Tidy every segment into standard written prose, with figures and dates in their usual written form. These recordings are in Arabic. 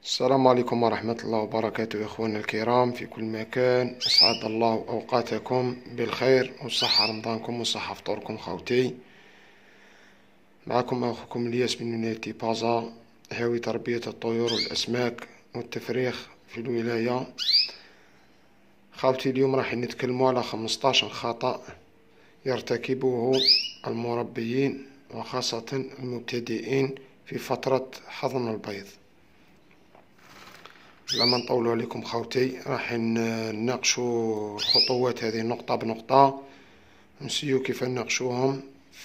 السلام عليكم ورحمة الله وبركاته، إخواننا الكرام في كل مكان. أسعد الله أوقاتكم بالخير وصحة رمضانكم وصحة فطوركم خوتي. معكم أخوكم الياس من نادي بازا، هاوي تربية الطيور والأسماك والتفريخ في الولاية. خوتي اليوم راح نتكلموا على 15 خطأ يرتكبه المربيين وخاصة المبتدئين في فترة حضن البيض. لما نطولوا عليكم خوتي راح نناقشوا الخطوات هذه نقطة بنقطة، نسيو كيف نناقشوهم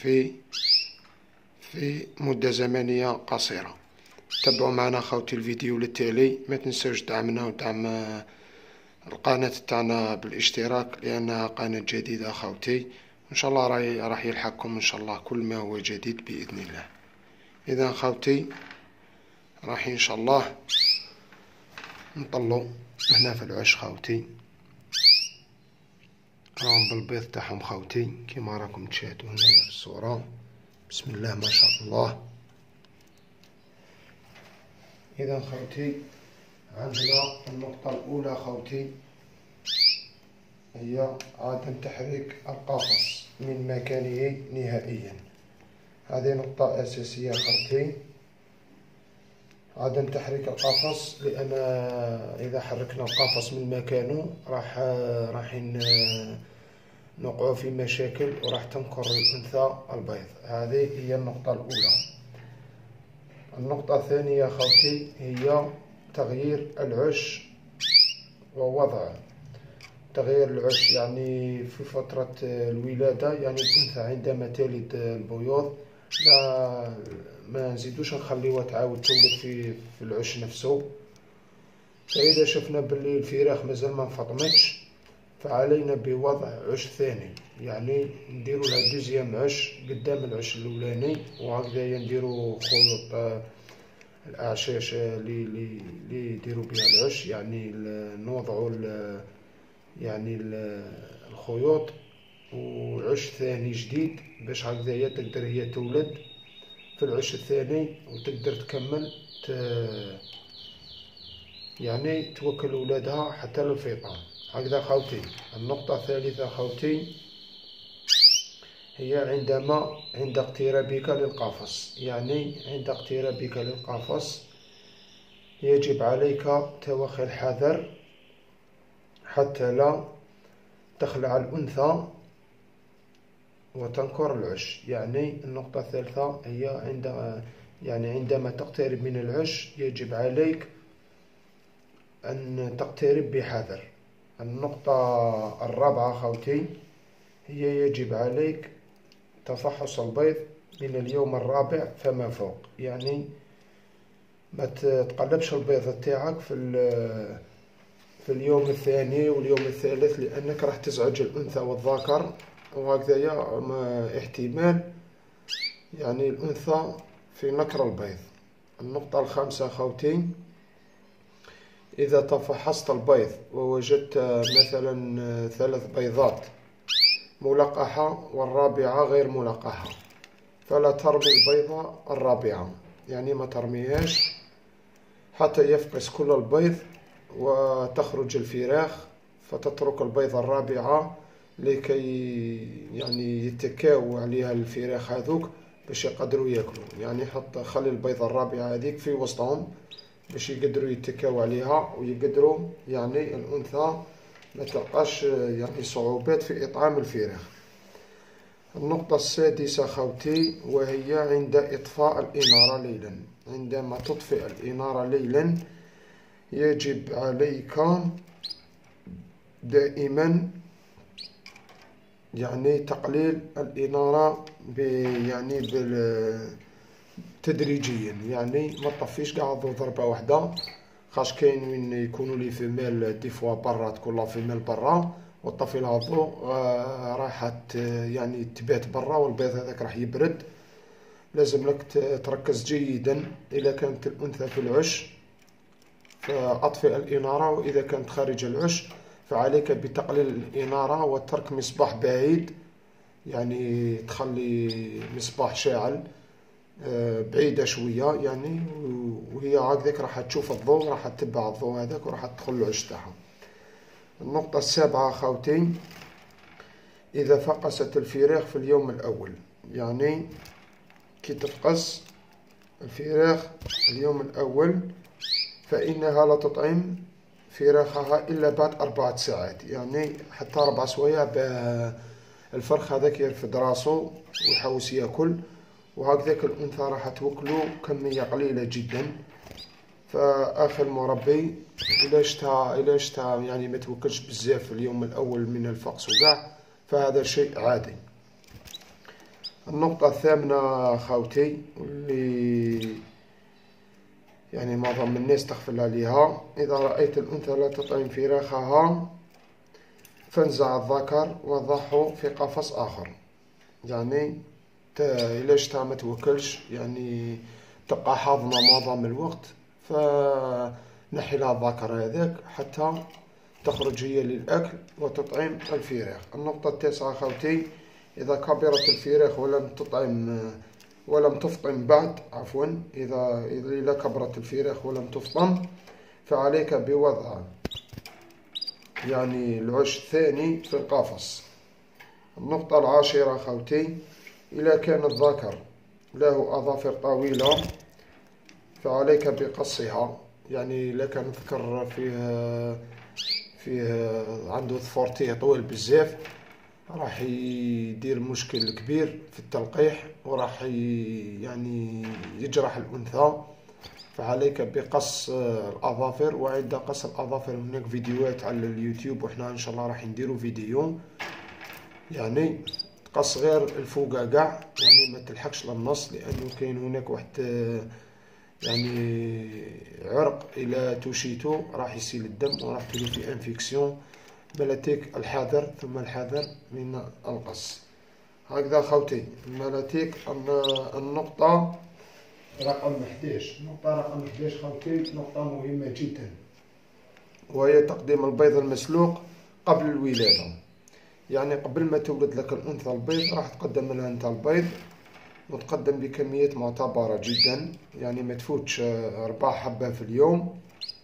في مدة زمنية قصيرة. تابعوا معنا خوتي الفيديو للتالي، ما تنسوش دعمنا ودعم القناة تاعنا بالاشتراك لأنها قناة جديدة خوتي، إن شاء الله راح يلحقكم إن شاء الله كل ما هو جديد بإذن الله. إذا خوتي راح إن شاء الله نطلو هنا في العش خوتي، راهم بالبيض تاعهم خوتي كيما راكم تشاهدوا هنا في الصورة. بسم الله ما شاء الله. إذا خوتي عندنا النقطة الأولى خوتي هي عدم تحريك القفص من مكانه نهائيا. هذه نقطة أساسية خوتي، عدم تحريك القفص، لأن إذا حركنا القفص من مكانه راح نوقعوا في مشاكل وراح تنكر الأنثى البيض. هذه هي النقطة الأولى. النقطة الثانية خوتي هي تغيير العش ووضعه. تغيير العش يعني في فترة الولادة، يعني الأنثى عندما تلد البيوض لا ما نزيدوش نخليوها تعاود تولد في العش نفسه. فإذا شفنا باللي الفراخ مازال ما انفطمتش فعلينا بوضع عش ثاني، يعني نديرو لها دوزيام عش قدام العش الاولاني، وهكذايا نديرو خيوط الاعشاش اللي يديرو بها العش، يعني نوضعو يعني الخيوط وعش ثاني جديد باش هكذايا تقدر هي تولد في العش الثاني وتقدر تكمل يعني توكل ولادها حتى للفطام. هكذا خوتي. النقطة الثالثة خوتي هي عند اقترابك للقفص، يعني عند اقترابك للقفص يجب عليك توخي الحذر حتى لا تخلع الأنثى وتنكر العش. يعني النقطة الثالثة هي عندما تقترب من العش يجب عليك أن تقترب بحذر. النقطة الرابعة خوتي هي يجب عليك تفحص البيض من اليوم الرابع فما فوق، يعني ما تقلبش البيض تاعك في اليوم الثاني واليوم الثالث، لأنك راح تزعج الأنثى والذكر، وهكذايا احتمال يعني الأنثى في نكر البيض. النقطة الخامسة خوتي إذا تفحصت البيض ووجدت مثلا 3 بيضات ملقحة والرابعة غير ملقحة فلا ترمي البيضة الرابعة، يعني ما ترميهاش حتى يفقس كل البيض وتخرج الفراخ، فتترك البيضة الرابعة لكي يعني يتكاو عليها الفراخ هذوك باش يقدروا ياكلوا. يعني خلي البيضة الرابعة هذيك في وسطهم باش يقدروا يتكاو عليها ويقدروا يعني الأنثى ما تلقاش يعني صعوبات في إطعام الفراخ. النقطة السادسة خوتي وهي عند إطفاء الإنارة ليلا. عندما تطفئ الإنارة ليلا يجب عليك دائما يعني تقليل الإنارة يعني تدريجيا، يعني ما تطفيش قاع ضربة واحدة، خاش كاين وين يكونوا لي فيميل دي فوا برا، تكون لا فيميل برا وطفي لها الضوء راح يعني تبات برا والبيض هذاك راح يبرد. لازم لك تركز جيدا إذا كانت الأنثى في العش فأطفئ الإنارة، وإذا كانت خارج العش فعليك بتقليل الإنارة وترك مصباح بعيد، يعني تخلي مصباح شاعل بعيدة شوية يعني، وهي هكذاك راح تشوف الضوء، راح تتبع الضوء هذاك وراح تدخل العش تاعها. النقطة السابعة خوتي، إذا فقست الفراخ في اليوم الأول، يعني كي تفقس الفراخ اليوم الأول فإنها لا تطعم فراخها إلا بعد 4 ساعات، يعني حتى 4 سوايع الفرخ هذاك يرفد راسو ويحوس ياكل، وهكذاك الأنثى راح توكلو كمية قليلة جدا. فأخي المربي إلا شتا يعني ما توكلش بزاف في اليوم الأول من الفقس وكاع، فهذا شيء عادي. النقطة الثامنة خوتي، واللي يعني معظم الناس تغفل عليها، إذا رأيت الأنثى لا تطعم فراخها فانزع الذكر وضعه في قفص آخر. يعني إلا شتا ما توكلش يعني تبقى حاضنة معظم الوقت، فنحي لها الذكر هذاك حتى تخرج هي للأكل وتطعم الفراخ. النقطة التاسعة خوتي، إذا كبرت الفراخ ولم تفطم بعد، عفوا، إذا كبرت الفراخ ولم تفطم فعليك بوضع يعني العش الثاني في القفص. النقطة العاشرة خوتي، إذا كان الذكر له أظافر طويلة فعليك بقصها، يعني إذا كان الذكر فيه عنده ظفورتيه طويل بزاف راح يدير مشكل كبير في التلقيح، وراح يعني يجرح الأنثى، فعليك بقص الأظافر. وعند قص الأظافر هناك فيديوهات على اليوتيوب، وإحنا إن شاء الله راح نديرو فيديو يعني تقص غير الفوقع قاع، يعني ما تلحقش للنص، لأنه كاين هناك واحد يعني عرق إلى توشيتو راح يسيل الدم وراح تولي في انفيكسيون. ملاتيك الحذر ثم الحذر من القص. هكذا خوتي ملاتيك. النقطة رقم 11، النقطة رقم 11 خوتي نقطة مهمة جدا، وهي تقديم البيض المسلوق قبل الولادة. يعني قبل ما تولد لك الأنثى البيض راح تقدم لها أنت البيض، وتقدم بكميات معتبرة جدا، يعني ما تفوتش 4 حبة في اليوم،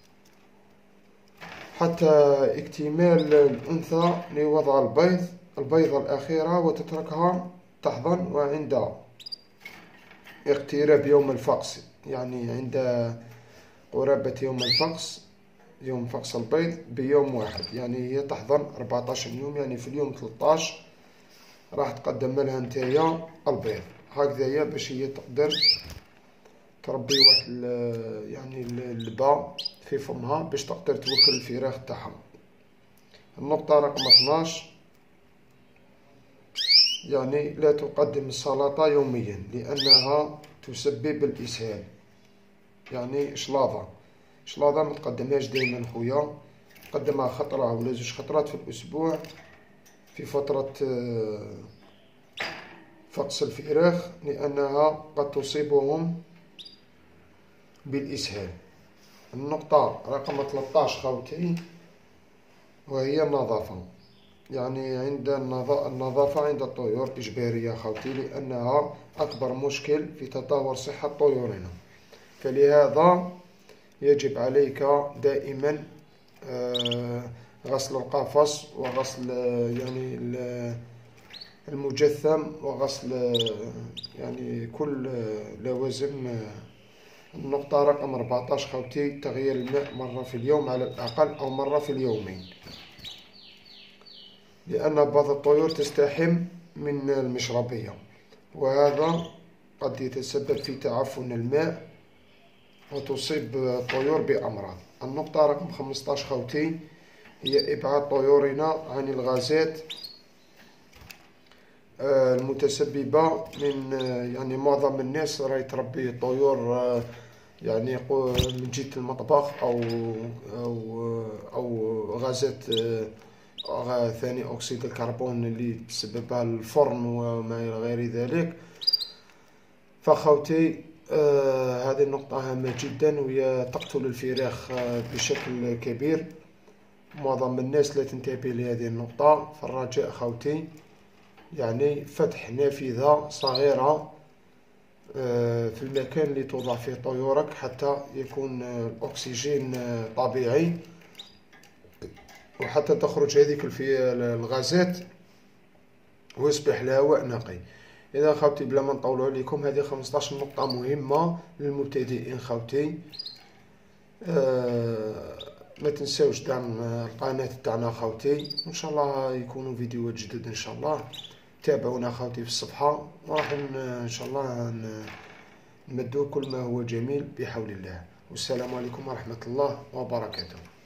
حتى اكتمال الأنثى لوضع البيضة الأخيرة، وتتركها تحضن. وعند اقتراب يوم الفقس، يعني عند قرابة يوم فقس البيض بيوم واحد، يعني هي تحضن 14 يوم، يعني في اليوم 13 راح تقدم لها نتايا البيض. هكذايا باش هي تقدر تربي واحد يعني اللبا في فمها باش تقدر توكل الفراخ تاعها. النقطة رقم 12، يعني لا تقدم السلطة يوميا لأنها تسبب الإسهال، يعني شلاضة ما تقدمهاش دائما خويا، قدمها خطرة ولا 2 خطرات في الأسبوع في فترة فقس الفراخ، لأنها قد تصيبهم بالإسهال. النقطة رقم 13 خوتي، وهي النظافة. يعني عند النظافة عند الطيور إجبارية خوتي، لأنها أكبر مشكل في تدهور صحة طيورنا، فلهذا يجب عليك دائما غسل القفص وغسل يعني المجثم وغسل يعني كل لوازم. النقطة رقم 14 خوتي، تغيير الماء مرة في اليوم على الأقل، أو مرة في اليومين، لأن بعض الطيور تستحم من المشربية، وهذا قد يتسبب في تعفن الماء وتصيب الطيور بأمراض. النقطة رقم 15 خوتي، هي إبعاد طيورنا عن الغازات المتسببة من يعني معظم الناس راهي تربي طيور يعني من جهة المطبخ أو غازات ثاني أكسيد الكربون اللي تسببها الفرن وما غير ذلك. فخوتي هذه النقطة هامة جدا، وهي تقتل الفراخ بشكل كبير. معظم الناس لا تنتبه لهذه النقطة، فالرجاء خوتي يعني فتح نافذة صغيرة في المكان اللي توضع فيه طيورك حتى يكون الأكسجين طبيعي، وحتى تخرج هذيك الغازات ويصبح الهواء نقي. إذا خوتي بلا ما نطولوا عليكم، هذه 15 نقطة مهمة للمبتدئين خوتي. ما تنساوش دعم القناة تاعنا خوتي، وإن شاء الله يكونوا فيديوهات جدد إن شاء الله. تابعونا خوتي في الصفحة، وراح إن شاء الله نمدوا كل ما هو جميل بحول الله. والسلام عليكم ورحمة الله وبركاته.